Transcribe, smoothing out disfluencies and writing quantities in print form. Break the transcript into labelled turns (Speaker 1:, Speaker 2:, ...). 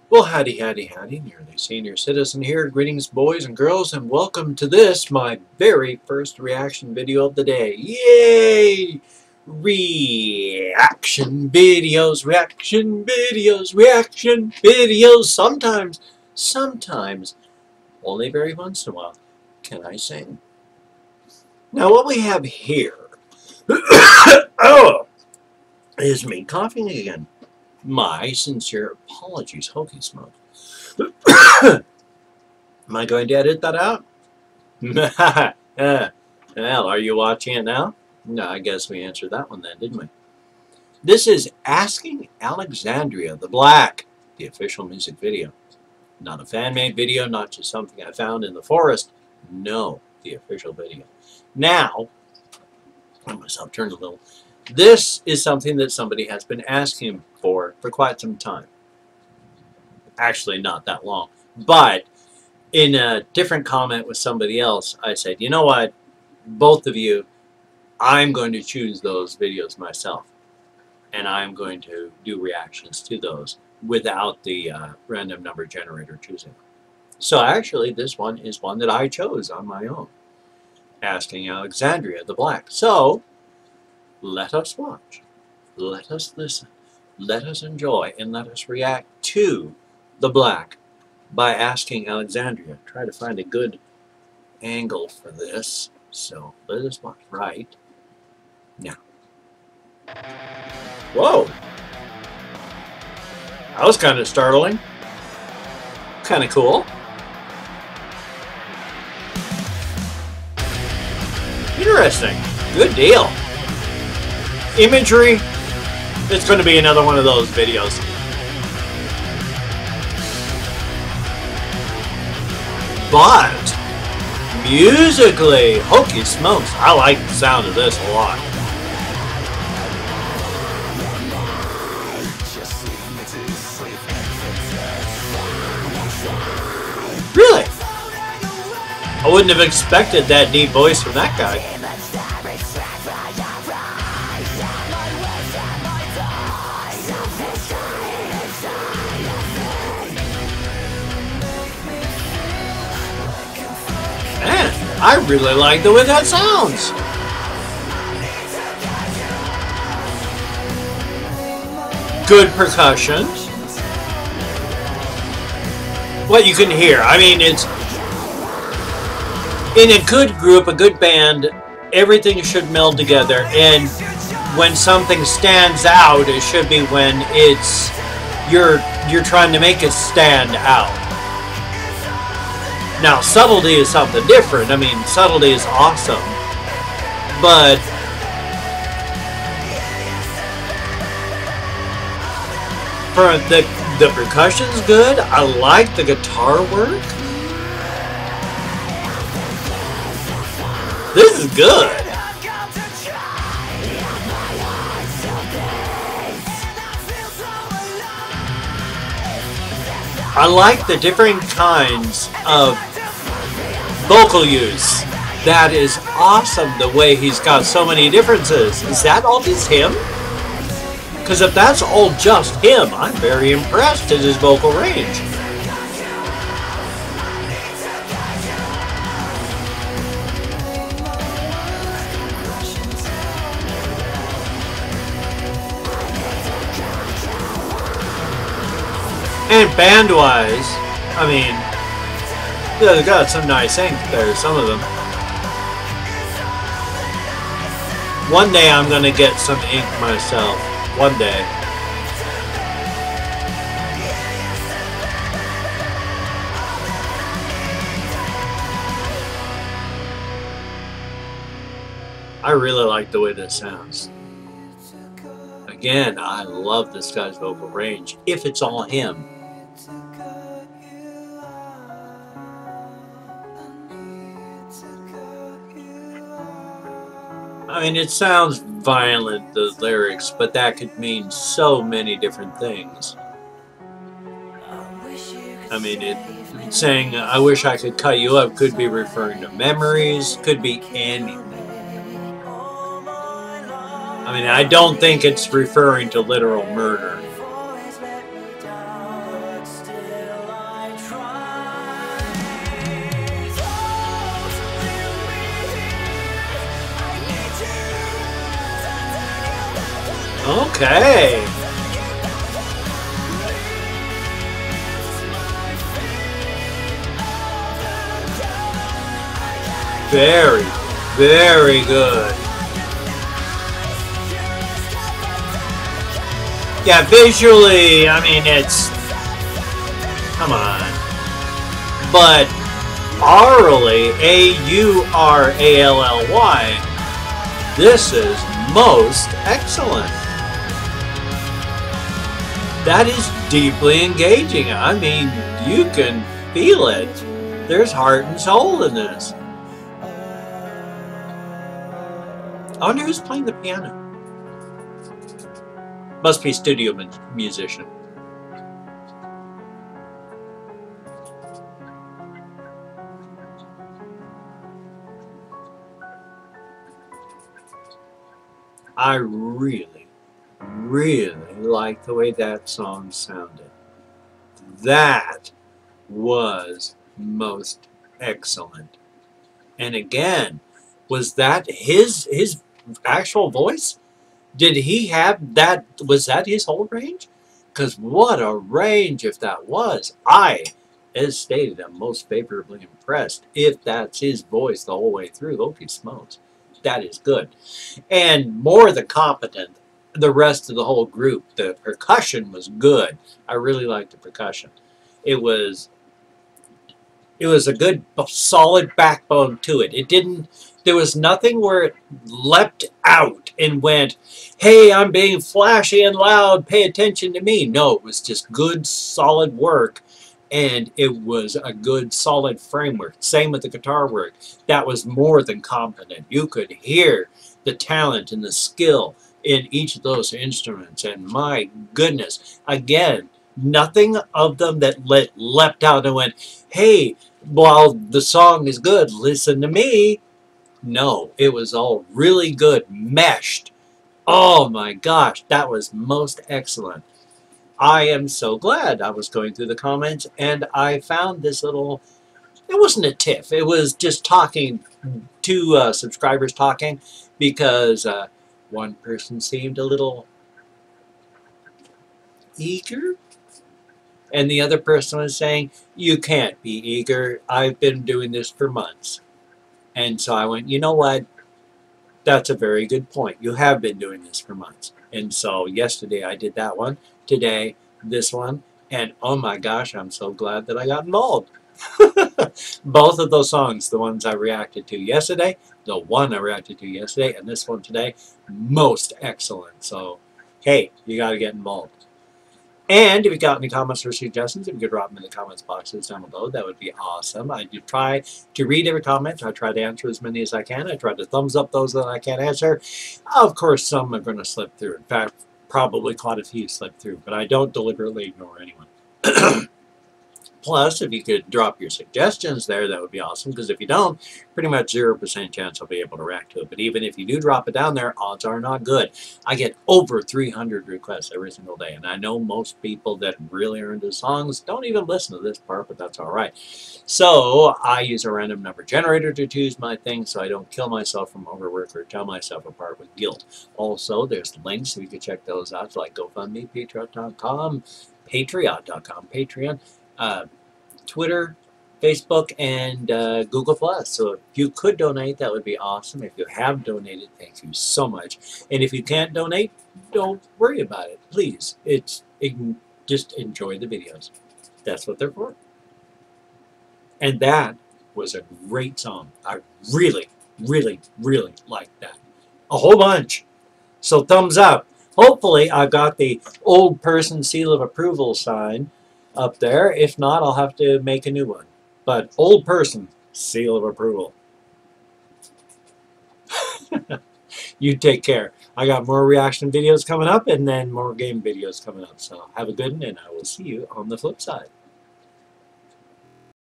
Speaker 1: Well, howdy, howdy, howdy, nearly senior citizen here. Greetings, boys and girls, and welcome to this, my very first reaction video of the day. Yay! Reaction videos, reaction videos, reaction videos. Sometimes, only very once in a while, can I sing. Now, what we have here, oh, is me coughing again. My sincere apologies, hokey smoke. Am I going to edit that out? Well, are you watching it now? No, I guess we answered that one then, didn't we? This is Asking Alexandria, the Black, the official music video. Not a fan-made video, not just something I found in the forest. No, the official video. Now, I myself turned a little. This is something that somebody has been asking for quite some time. Actually, not that long. But in a different comment with somebody else, I said, you know what, both of you, I'm going to choose those videos myself. And I'm going to do reactions to those without the random number generator choosing. So actually, this one is one that I chose on my own. Asking Alexandria, the Black. So, let us watch, let us listen, let us enjoy, and let us react to the Black by Asking Alexandria. Try to find a good angle for this. So let us watch right now. Whoa! That was kind of startling. Kind of cool. Interesting. Good deal. Imagery, it's going to be another one of those videos. But, musically, hokey smokes, I like the sound of this a lot. Really? I wouldn't have expected that deep voice from that guy. Man, I really like the way that sounds. Good percussion. What you can hear, I mean, it's in a good group, a good band, everything should meld together, and when something stands out, it should be when it's you're trying to make it stand out. Now, subtlety is something different. I mean, subtlety is awesome. But for the percussion's good. I like the guitar work. This is good. I like the different kinds of vocal use. That is awesome, the way he's got so many differences. Is that all just him? Because if that's all just him, I'm very impressed at his vocal range. And band-wise, I mean, yeah, they got some nice ink there, some of them. One day I'm going to get some ink myself. One day. I really like the way this sounds. Again, I love this guy's vocal range, if it's all him. I mean, it sounds violent, the lyrics, but that could mean so many different things. I mean, saying, I wish I could cut you up could be referring to memories, could be anything. I mean, I don't think it's referring to literal murder. Okay. Very, very good. Yeah, visually, I mean, it's... Come on. But aurally, A-U-R-A-L-L-Y, this is most excellent. That is deeply engaging. I mean, you can feel it. There's heart and soul in this. I wonder who's playing the piano. Must be studio musician. I really, really like the way that song sounded. That was most excellent. And again, was that his actual voice? Did he have that? Was that his whole range? Because what a range if that was. I, as stated, am most favorably impressed if that's his voice the whole way through. Holy smokes. That is good. And more than competent, the rest of the whole group. The percussion was good. I really liked the percussion. It was a good, solid backbone to it. It didn't, there was nothing where it leapt out and went, hey, I'm being flashy and loud, pay attention to me. No, it was just good, solid work, and it was a good, solid framework. Same with the guitar work. That was more than competent. You could hear the talent and the skill in each of those instruments, and my goodness, again, nothing of them that leapt out and went, hey, while the song is good, listen to me. No, it was all really good, meshed. Oh my gosh, that was most excellent. I am so glad. I was going through the comments and I found this little, it wasn't a tiff, it was just talking, two subscribers talking, because one person seemed a little eager. And the other person was saying, you can't be eager. I've been doing this for months. And so I went, you know what? That's a very good point. You have been doing this for months. And so yesterday I did that one. Today, this one. And oh my gosh, I'm so glad that I got involved. Both of those songs, the ones I reacted to yesterday, the one I reacted to yesterday, and this one today, most excellent. So, hey, you got to get involved. And if you got any comments or suggestions, if you could drop them in the comments boxes down below, that would be awesome. I do try to read every comment. I try to answer as many as I can. I try to thumbs up those that I can't answer. Of course, some are going to slip through. In fact, probably quite a few slip through, but I don't deliberately ignore anyone. Plus, if you could drop your suggestions there, that would be awesome, because if you don't, pretty much 0% chance I'll be able to react to it. But even if you do drop it down there, odds are not good. I get over 300 requests every single day, and I know most people that really are into songs don't even listen to this part, but that's all right. So I use a random number generator to choose my thing so I don't kill myself from overwork or tear myself apart with guilt. Also, there's links, so you can check those out, like GoFundMe, Patreon.com, Patreon, Twitter, Facebook, and Google+. So if you could donate, that would be awesome. If you have donated, thank you so much. And if you can't donate, don't worry about it. Please, just enjoy the videos. That's what they're for. And that was a great song. I really, really, really liked that. A whole bunch. So thumbs up. Hopefully, I got the old person seal of approval sign up there. If not, I'll have to make a new one. But old person, seal of approval. You take care. I got more reaction videos coming up and then more game videos coming up. So have a good one, and I will see you on the flip side.